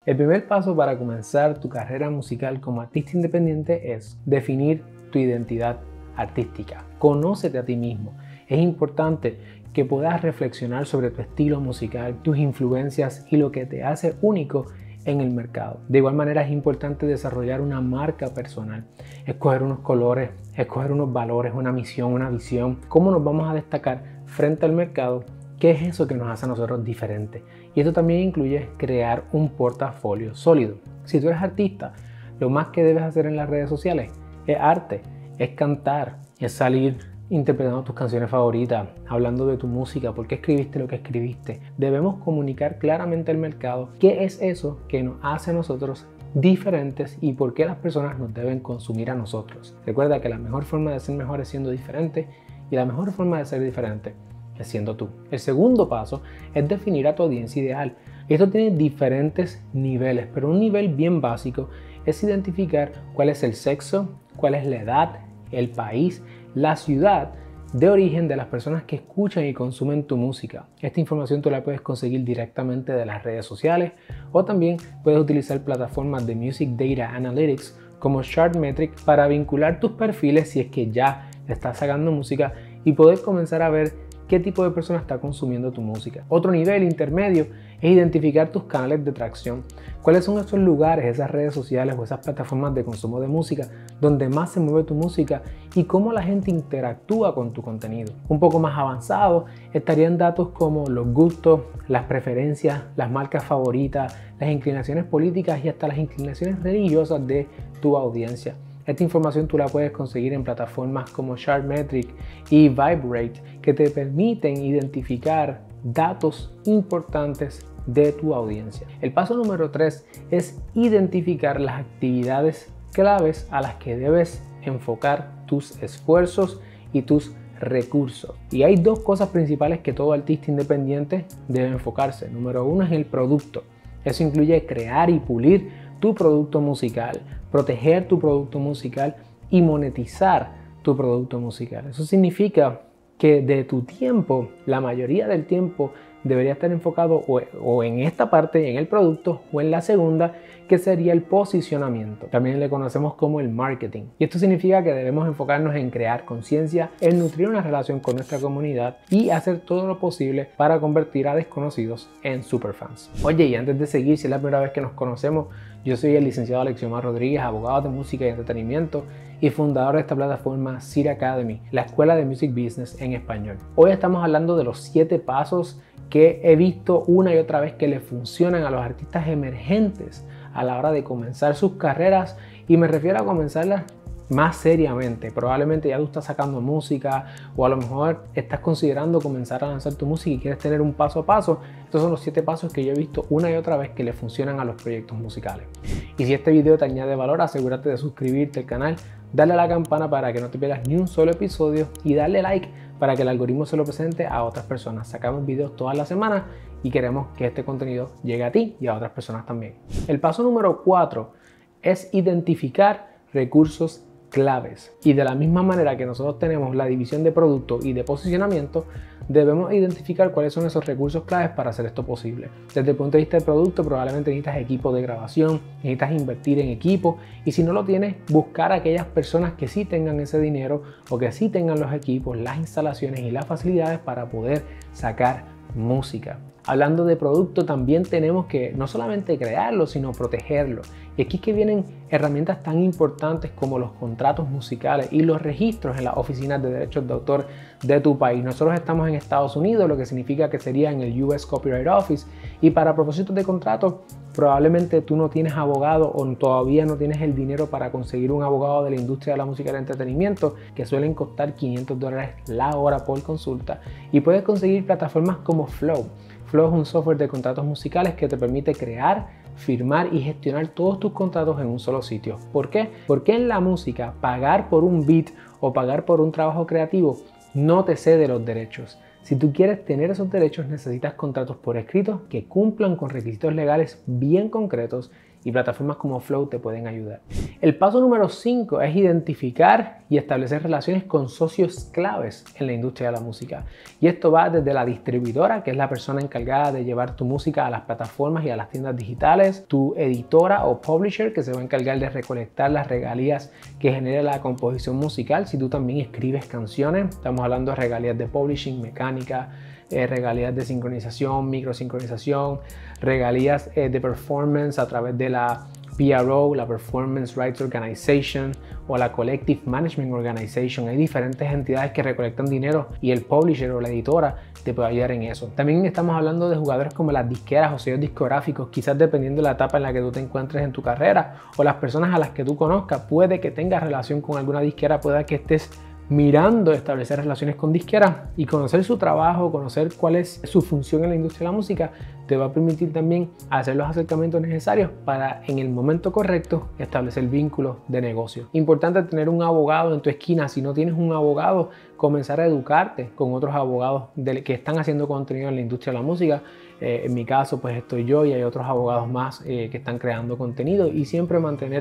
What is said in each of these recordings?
El primer paso para comenzar tu carrera musical como artista independiente es definir tu identidad artística. Conócete a ti mismo. Es importante que puedas reflexionar sobre tu estilo musical, tus influencias y lo que te hace único en el mercado. De igual manera es importante desarrollar una marca personal, escoger unos colores, escoger unos valores, una misión, una visión, cómo nos vamos a destacar frente al mercado, qué es eso que nos hace a nosotros diferentes. Y esto también incluye crear un portafolio sólido. Si tú eres artista, lo más que debes hacer en las redes sociales es arte, es cantar, es salir interpretando tus canciones favoritas, hablando de tu música, por qué escribiste lo que escribiste. Debemos comunicar claramente al mercado qué es eso que nos hace a nosotros diferentes y por qué las personas nos deben consumir a nosotros. Recuerda que la mejor forma de ser mejor es siendo diferente y la mejor forma de ser diferente es siendo tú. El segundo paso es definir a tu audiencia ideal. Esto tiene diferentes niveles, pero un nivel bien básico es identificar cuál es el sexo, cuál es la edad, el país, la ciudad de origen de las personas que escuchan y consumen tu música. Esta información tú la puedes conseguir directamente de las redes sociales o también puedes utilizar plataformas de Music Data Analytics como Chartmetric para vincular tus perfiles si es que ya estás sacando música y poder comenzar a ver qué tipo de persona está consumiendo tu música. Otro nivel intermedio es identificar tus canales de tracción. ¿Cuáles son esos lugares, esas redes sociales o esas plataformas de consumo de música donde más se mueve tu música y cómo la gente interactúa con tu contenido? Un poco más avanzado estarían datos como los gustos, las preferencias, las marcas favoritas, las inclinaciones políticas y hasta las inclinaciones religiosas de tu audiencia. Esta información tú la puedes conseguir en plataformas como Chartmetric y Viberate que te permiten identificar datos importantes de tu audiencia. El paso número 3 es identificar las actividades claves a las que debes enfocar tus esfuerzos y tus recursos. Y hay dos cosas principales que todo artista independiente debe enfocarse. Número 1 es el producto. Eso incluye crear y pulir tu producto musical, proteger tu producto musical y monetizar tu producto musical. Eso significa que de tu tiempo, la mayoría del tiempo debería estar enfocado o en esta parte, en el producto, o en la segunda, que sería el posicionamiento. También le conocemos como el marketing. Y esto significa que debemos enfocarnos en crear conciencia, en nutrir una relación con nuestra comunidad y hacer todo lo posible para convertir a desconocidos en superfans. Oye, y antes de seguir, si es la primera vez que nos conocemos, yo soy el licenciado Alexiomar Rodríguez, abogado de música y entretenimiento y fundador de esta plataforma Seed Academy, la escuela de music business en español. Hoy estamos hablando de los 7 pasos que he visto una y otra vez que le funcionan a los artistas emergentes a la hora de comenzar sus carreras, y me refiero a comenzarlas más seriamente. Probablemente ya tú estás sacando música o a lo mejor estás considerando comenzar a lanzar tu música y quieres tener un paso a paso. Estos son los 7 pasos que yo he visto una y otra vez que le funcionan a los proyectos musicales. Y si este video te añade valor, asegúrate de suscribirte al canal, darle a la campana para que no te pierdas ni un solo episodio y darle like para que el algoritmo se lo presente a otras personas. Sacamos videos todas las semanas y queremos que este contenido llegue a ti y a otras personas también. El paso número 4 es identificar recursos claves. Y de la misma manera que nosotros tenemos la división de producto y de posicionamiento, debemos identificar cuáles son esos recursos claves para hacer esto posible. Desde el punto de vista del producto, probablemente necesitas equipo de grabación, necesitas invertir en equipo, y si no lo tienes, buscar a aquellas personas que sí tengan ese dinero o que sí tengan los equipos, las instalaciones y las facilidades para poder sacar música. Hablando de producto, también tenemos que no solamente crearlo, sino protegerlo. Y aquí es que vienen herramientas tan importantes como los contratos musicales y los registros en las oficinas de derechos de autor de tu país. Nosotros estamos en Estados Unidos, lo que significa que sería en el US Copyright Office, y para propósitos de contrato probablemente tú no tienes abogado o todavía no tienes el dinero para conseguir un abogado de la industria de la música y el entretenimiento, que suelen costar $500 la hora por consulta, y puedes conseguir plataformas como Flow. Flow es un software de contratos musicales que te permite crear, firmar y gestionar todos tus contratos en un solo sitio. ¿Por qué? Porque en la música pagar por un beat o pagar por un trabajo creativo no te cede los derechos. Si tú quieres tener esos derechos, necesitas contratos por escrito que cumplan con requisitos legales bien concretos y plataformas como Flow te pueden ayudar. El paso número 5 es identificar y establecer relaciones con socios claves en la industria de la música. Y esto va desde la distribuidora, que es la persona encargada de llevar tu música a las plataformas y a las tiendas digitales, tu editora o publisher, que se va a encargar de recolectar las regalías que genera la composición musical. Si tú también escribes canciones, estamos hablando de regalías de publishing, mecánica, regalías de sincronización, microsincronización, regalías de performance a través de la PRO, la Performance Rights Organization o la Collective Management Organization. Hay diferentes entidades que recolectan dinero y el publisher o la editora te puede ayudar en eso. También estamos hablando de jugadores como las disqueras o sellos discográficos, quizás dependiendo de la etapa en la que tú te encuentres en tu carrera o las personas a las que tú conozcas. Puede que tengas relación con alguna disquera, puede que estés mirando establecer relaciones con disqueras, y conocer su trabajo, conocer cuál es su función en la industria de la música, te va a permitir también hacer los acercamientos necesarios para en el momento correcto establecer vínculos de negocio. Importante tener un abogado en tu esquina. Si no tienes un abogado, comenzar a educarte con otros abogados que están haciendo contenido en la industria de la música. En mi caso pues estoy yo y hay otros abogados más que están creando contenido, y siempre mantener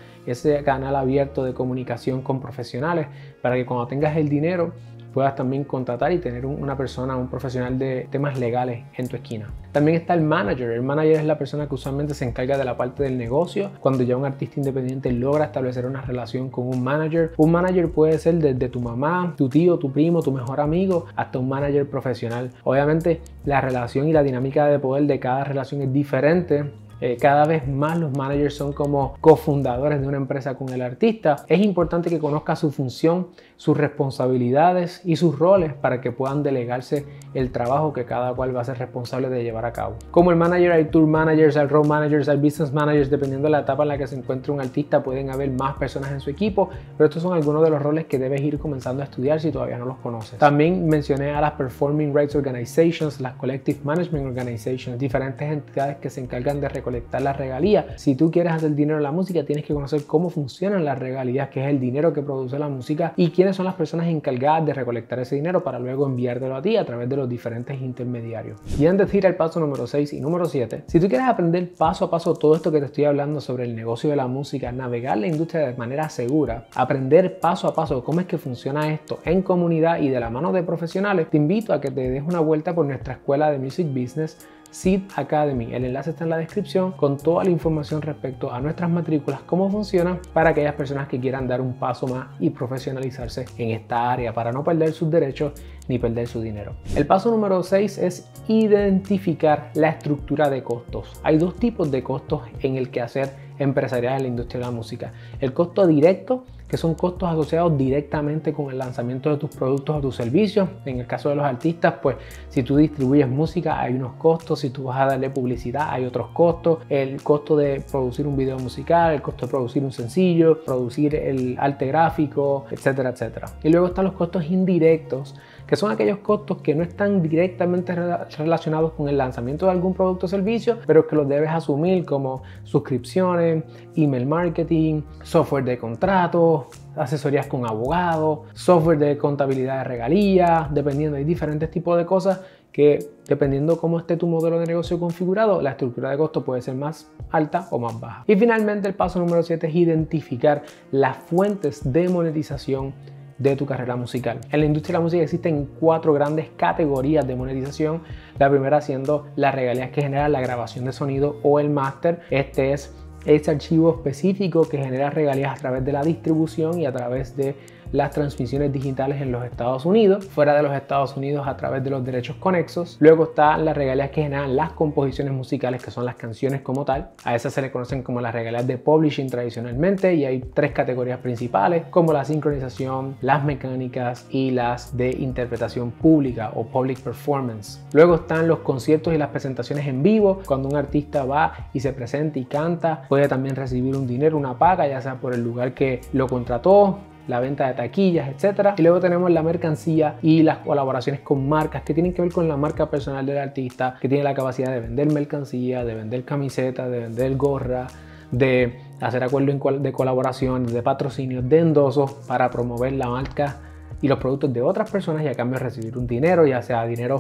ese canal abierto de comunicación con profesionales para que cuando tengas el dinero puedas también contratar y tener una persona, un profesional de temas legales en tu esquina. También está el manager. El manager es la persona que usualmente se encarga de la parte del negocio. Cuando ya un artista independiente logra establecer una relación con un manager puede ser desde tu mamá, tu tío, tu primo, tu mejor amigo, hasta un manager profesional. Obviamente la relación y la dinámica de poder de cada relación es diferente. Cada vez más los managers son como cofundadores de una empresa con el artista. Es importante que conozcas su función, sus responsabilidades y sus roles para que puedan delegarse el trabajo que cada cual va a ser responsable de llevar a cabo. Como el manager, hay tour managers, hay road managers, hay business managers. Dependiendo de la etapa en la que se encuentre un artista, pueden haber más personas en su equipo, pero estos son algunos de los roles que debes ir comenzando a estudiar si todavía no los conoces. También mencioné a las Performing Rights Organizations, las Collective Management Organizations, diferentes entidades que se encargan de recolectar las regalías. Si tú quieres hacer dinero en la música, tienes que conocer cómo funcionan las regalías, que es el dinero que produce la música, y quiénes son las personas encargadas de recolectar ese dinero para luego enviártelo a ti a través de los diferentes intermediarios. Y antes de ir al paso número 6 y número 7, si tú quieres aprender paso a paso todo esto que te estoy hablando sobre el negocio de la música, navegar la industria de manera segura, aprender paso a paso cómo es que funciona esto en comunidad y de la mano de profesionales, te invito a que te des una vuelta por nuestra escuela de Music Business, Seed Academy. El enlace está en la descripción con toda la información respecto a nuestras matrículas, cómo funcionan, para aquellas personas que quieran dar un paso más y profesionalizarse en esta área para no perder sus derechos ni perder su dinero. El paso número 6 es identificar la estructura de costos. Hay dos tipos de costos en el quehacer empresarial en la industria de la música. El costo directo, que son costos asociados directamente con el lanzamiento de tus productos o tus servicios. En el caso de los artistas, pues si tú distribuyes música hay unos costos, si tú vas a darle publicidad hay otros costos, el costo de producir un video musical, el costo de producir un sencillo, producir el arte gráfico, etcétera, etcétera. Y luego están los costos indirectos, que son aquellos costos que no están directamente relacionados con el lanzamiento de algún producto o servicio, pero que los debes asumir, como suscripciones, email marketing, software de contratos, asesorías con abogados, software de contabilidad de regalías. Dependiendo, hay diferentes tipos de cosas que, dependiendo cómo esté tu modelo de negocio configurado, la estructura de costo puede ser más alta o más baja. Y finalmente el paso número 7 es identificar las fuentes de monetización de tu carrera musical. En la industria de la música existen 4 grandes categorías de monetización. La primera siendo las regalías que genera la grabación de sonido o el máster. Este es ese archivo específico que genera regalías a través de la distribución y a través de las transmisiones digitales en los Estados Unidos, fuera de los Estados Unidos a través de los derechos conexos. Luego están las regalías que generan las composiciones musicales, que son las canciones como tal. A esas se le conocen como las regalías de publishing tradicionalmente, y hay 3 categorías principales, como la sincronización, las mecánicas y las de interpretación pública o public performance. Luego están los conciertos y las presentaciones en vivo. Cuando un artista va y se presenta y canta, puede también recibir un dinero, una paga, ya sea por el lugar que lo contrató, la venta de taquillas, etcétera. Y luego tenemos la mercancía y las colaboraciones con marcas que tienen que ver con la marca personal del artista, que tiene la capacidad de vender mercancía, de vender camisetas, de vender gorra, de hacer acuerdos de colaboración, de patrocinios, de endosos para promover la marca y los productos de otras personas, y a cambio recibir un dinero, ya sea dinero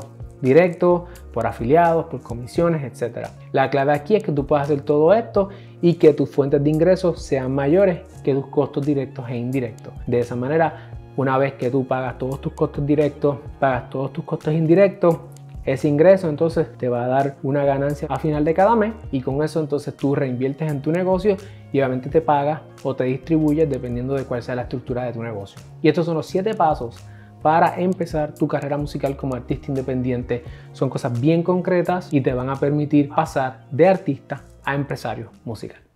directos, por afiliados, por comisiones, etc. La clave aquí es que tú puedas hacer todo esto y que tus fuentes de ingresos sean mayores que tus costos directos e indirectos. De esa manera, una vez que tú pagas todos tus costos directos, pagas todos tus costos indirectos, ese ingreso entonces te va a dar una ganancia a final de cada mes y con eso entonces tú reinviertes en tu negocio y obviamente te pagas o te distribuyes dependiendo de cuál sea la estructura de tu negocio. Y estos son los 7 pasos para empezar tu carrera musical como artista independiente. Son cosas bien concretas y te van a permitir pasar de artista a empresario musical.